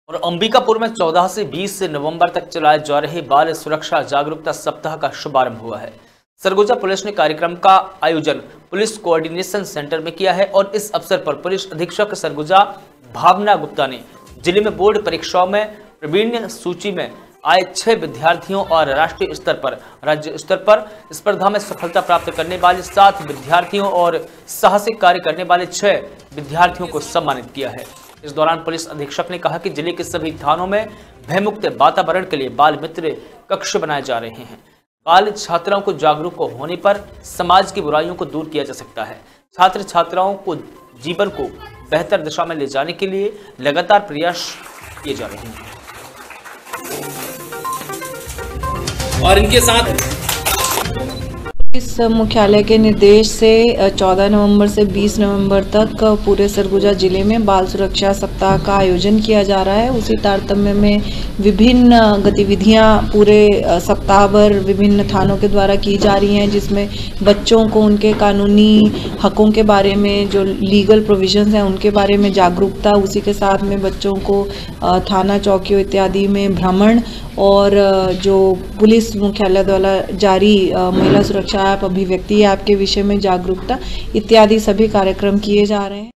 और अंबिकापुर में 14 से 20 नवंबर तक चलाए जा रहे बाल सुरक्षा जागरूकता सप्ताह का शुभारंभ हुआ है। सरगुजा पुलिस ने कार्यक्रम का आयोजन पुलिस कोऑर्डिनेशन सेंटर में किया है और इस अवसर पर पुलिस अधीक्षक सरगुजा भावना गुप्ता ने जिले में बोर्ड परीक्षाओं में प्रवीण सूची में आए 6 विद्यार्थियों और राष्ट्रीय स्तर पर राज्य स्तर पर स्पर्धा में सफलता प्राप्त करने वाले 7 विद्यार्थियों और साहसिक कार्य करने वाले 6 विद्यार्थियों को सम्मानित किया है। इस दौरान पुलिस अधीक्षक ने कहा कि जिले के सभी थानों में भयमुक्त वातावरण के लिए बाल मित्र कक्ष बनाए जा रहे हैं। बाल छात्राओं को जागरूक होने पर समाज की बुराइयों को दूर किया जा सकता है। छात्र छात्राओं को जीवन को बेहतर दिशा में ले जाने के लिए लगातार प्रयास किए जा रहे हैं। और इनके साथ इस मुख्यालय के निर्देश से 14 नवंबर से 20 नवंबर तक पूरे सरगुजा जिले में बाल सुरक्षा सप्ताह का आयोजन किया जा रहा है। उसी तारतम्य में विभिन्न गतिविधियां पूरे सप्ताह भर विभिन्न थानों के द्वारा की जा रही हैं, जिसमें बच्चों को उनके कानूनी हकों के बारे में, जो लीगल प्रोविजंस हैं उनके बारे में जागरूकता, उसी के साथ में बच्चों को थाना चौकियों इत्यादि में भ्रमण और जो पुलिस मुख्यालय द्वारा जारी महिला सुरक्षा ऐप, अभिव्यक्ति ऐप के विषय में जागरूकता इत्यादि सभी कार्यक्रम किए जा रहे हैं।